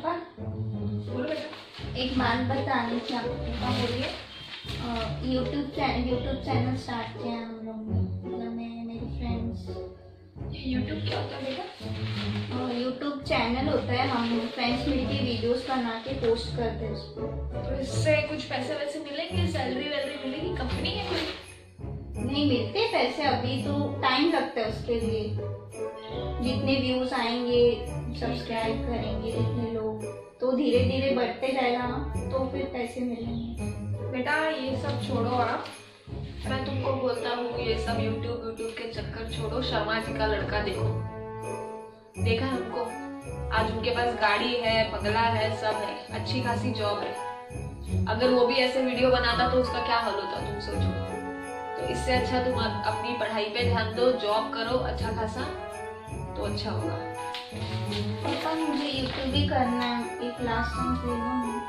पापा बोलो बेटा। एक बात बतानी थी आपको। हाँ बोलिए। यूट्यूब चैनल स्टार्ट किया है हम लोग ने, मतलब मैं मेरी फ्रेंड्स। यूट्यूब क्या होता है बेटा? यूट्यूब चैनल होता है, हम फ्रेंड्स मिलके वीडियोस बना के पोस्ट करते हैं उसको। तो इससे कुछ पैसे वैसे मिलेंगे, सैलरी वैलरी मिलेगी? कंपनी है कोई? नहीं मिलते पैसे, अभी तो टाइम लगता है उसके लिए। जितने व्यूज आएंगे, सब्सक्राइब करेंगे जितने लोग, तो धीरे धीरे बढ़ते जाएगा, तो फिर पैसे मिलेंगे। बेटा ये सब छोड़ो आप, मैं तुमको बोलता हूँ ये सब यूट्यूब के चक्कर छोड़ो। शर्मा जी का लड़का देखो, देखा है उनको? आज उनके पास गाड़ी है, बंगला है, सब है, अच्छी खासी जॉब है। अगर वो भी ऐसे वीडियो बनाता तो उसका क्या हाल होता, तुम सोचो। तो इससे अच्छा तुम अपनी पढ़ाई पे ध्यान दो, जॉब करो अच्छा खासा, तो अच्छा होगा। पापा मुझे यूट्यूब भी करना है, एक लास्ट चांस ले लो ना।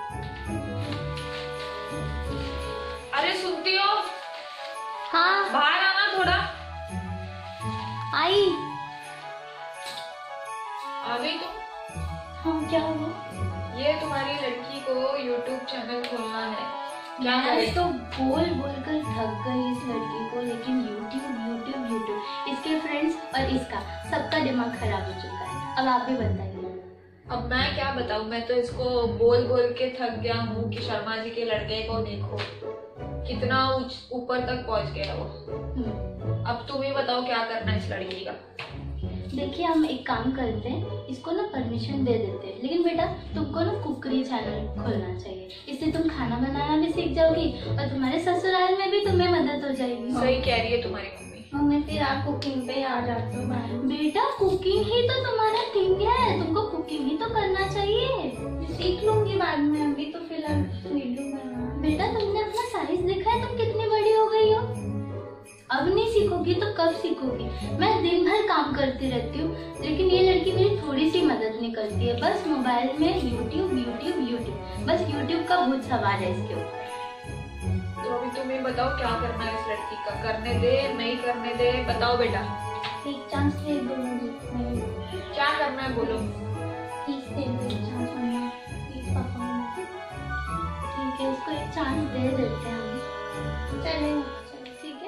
अरे सुनती हो? हाँ बाहर आना थोड़ा। आई। आ गई तुम? हाँ क्या हुआ? ये तुम्हारी लड़की को यूट्यूब चैनल खोलना है, क्या मैं करे? तो बोल बोल कर थक गई इस लड़की को, लेकिन यूट्यूब यूट्यूब यूट्यूब, इसके फ्रेंड्स और इसका सबका दिमाग खराब हो चुका है। अब आप ही बताइए। अब मैं क्या बताऊं, मैं तो इसको बोल बोल के थक गया हूँ कि शर्मा जी के लड़के को देखो कितना ऊपर तक पहुंच गया वो। अब तुम ही बताओ क्या करना है इस लड़की का। देखिए हम एक काम करते हैं, इसको ना परमिशन दे देते हैं, लेकिन बेटा तुमको ना कुकरी चैनल खोलना चाहिए। इससे तुम खाना बनाना भी सीख जाओगी और तुम्हारे ससुराल में भी तुम्हें मदद हो जाएगी। सही कह रही है तुम्हारी मम्मी। मम्मी फिर आप कुकिंग पे आ जाते हो। बेटा कुकिंग ही तो तुम्हारा थिंग है, तुमको कुकिंग ही तो करना चाहिए। सीख लूंगी बाद में, अभी तो फिलहाल वीडियो बना। बेटा तुमने अपना साइज देखा है, तुम कितनी बड़ी हो गई हो। अब नहीं सीखोगी तो कब सीखोगी? मैं दिन भर काम करती रहती हूँ, लेकिन ये लड़की मेरी थोड़ी सी मदद नहीं करती है। बस मोबाइल में यूट्यूब यूट्यूब यूट्यूब, बस यूट्यूब का भूत सवार है इसके ऊपर। तो अभी तुम ही बताओ क्या करना है इस लड़की का, करने दे नहीं करने दे, बताओ बेटा। एक चांस दे दो मुझे। क्या करना है बोलो। प्लीज दे दो एक चांस मम्मा, प्लीज पापा। ठीक है उसको एक चांस दे देते हैं हम। चलेगा, ठीक है।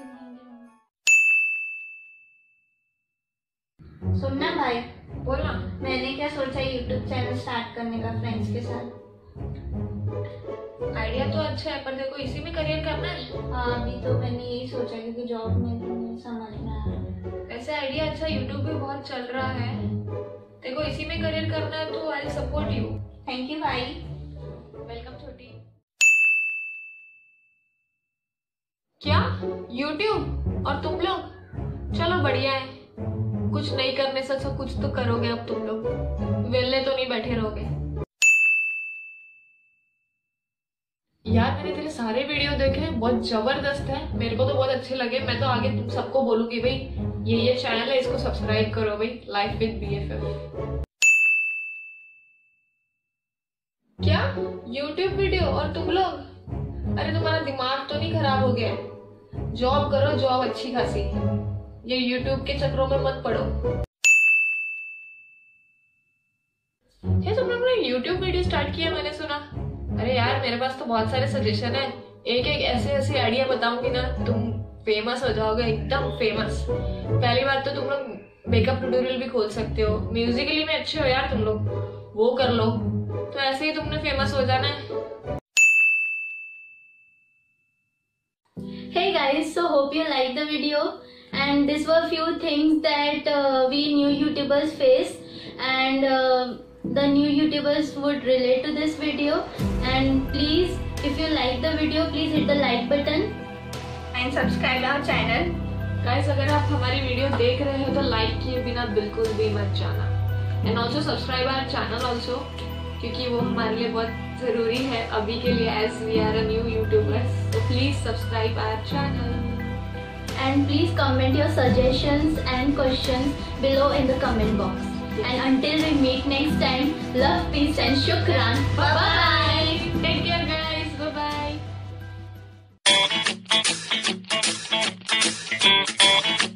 सुनना भाई, बोलना। मैंने क्या सोचा यूट्यूब चैनल स्टार्ट करने का फ्रेंड्स के साथ। आइडिया तो अच्छा है, पर देखो इसी में करियर करना है। हाँ अभी तो मैंने यही सोचा, क्योंकि जॉब में तो नहीं समझ में आ रहा। वैसे आइडिया अच्छा, यूट्यूब भी बहुत चल रहा है, देखो इसी में करियर करना है तो I support you. Thank you भाई। वेलकम छोटी। क्या यूट्यूब और तुम लोग? चलो बढ़िया है, कुछ नहीं करने से अच्छा कुछ तो करोगे। अब तुम लोग वेले तो नहीं बैठे रहोगे। यार मैंने तेरे सारे वीडियो देखे हैं, बहुत जबरदस्त है, मेरे को तो बहुत अच्छे लगे। मैं तो आगे तुम सबको बोलूंगी भाई ये चैनल है, इसको सब्सक्राइब करो भाई, लाइफ विद BFF। क्या यूट्यूब वीडियो और तुम लोग? अरे तुम्हारा दिमाग तो नहीं खराब हो गया? जॉब करो, जॉब अच्छी खासी, ये यूट्यूब के चक्करों में मत पड़ो। ये तुम लोग ने यूट्यूब वीडियो स्टार्ट किया मैंने सुना। अरे यार मेरे पास तो बहुत सारे सजेशन है, एक एक ऐसे आइडिया बताऊंगी ना, तुम फेमस हो जाओगे, एकदम फेमस। पहली बात तो तुम लोग मेकअप ट्यूटोरियल भी खोल सकते हो, म्यूजिकली में अच्छे हो यार तुम लोग, वो कर लो, तो ऐसे ही तुमने फेमस हो जाना है। Hey guys, so hope you like the video, and these were few things that we new YouTubers face, and the new YouTubers would relate to this video. And please, if you like the video, please hit the like button and subscribe our channel. Guys अगर आप हमारी video देख रहे हो तो like किए बिना बिल्कुल भी मत जाना, and also subscribe our channel also, क्योंकि वो हमारे लिए बहुत जरूरी है अभी के लिए, as we are a new youtubers. So please subscribe our channel. And please comment your suggestions and questions below in the comment box. And until we meet next time, love, peace and shukran. Bye bye. Take care guys. Bye bye.